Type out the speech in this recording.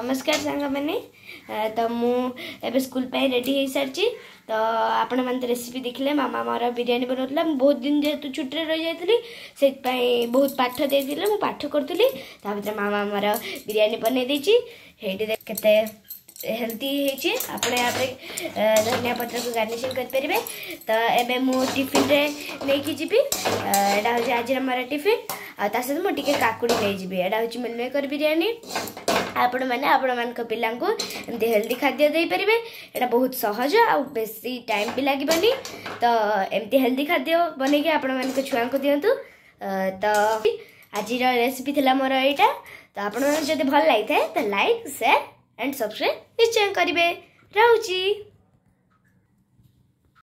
नमस्कार सांग मैंने तो मुझे स्कूल पे रेडी हो सारी तो आपण मैंने रेसिपी देखले मामा मोर बिरियानी बनाऊला बहुत दिन जेहेतु छुट्टी रही जाती से बहुत पाठ देते मुझे पाठ करी मामा मोर बिरियानी बनई देती केते हेल्थी होती आपड़े यहाँ पे धनिया पत्र को गार्निशिंग करें तो एबे मु टिफिन रे नहीं जीवी एटा हूँ आज मोर टिफिन आ सहित मुझे काकुड़ी नहीं जीवी एटा हूँ मिल मेकर बिरियानी आपण मैंने आपण पिला एमती हेल्दी खाद्य दे पारे यहाँ बहुत सहज आ बेसी टाइम भी लगे तो एमती हेल्दी खाद्य बन आपण मान छुआ को दिंतु तो आज रेसिपी थी मोर यहाँ तो आपण जब भल लगी था तो लाइक शेयर एंड सब्सक्राइब निश्चय करेंगे। रहुची।